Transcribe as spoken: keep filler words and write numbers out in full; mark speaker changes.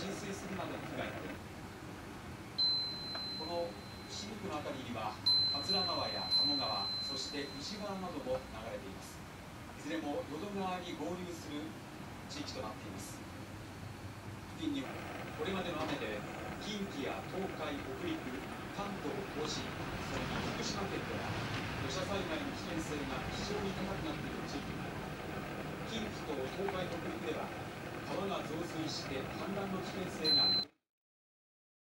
Speaker 1: 浸水するなどの被害が出る。この伏見区の辺りには桂川や鴨川、そして西川なども流れています。いずれも淀川に合流する地域となっています。付近にはこれまでの雨で近畿や東海、北陸、関東甲信、それに福島県では土砂災害の危険性が非常に高くなっている地域があり、近畿と東海、北陸では川が増水して氾濫の危険性が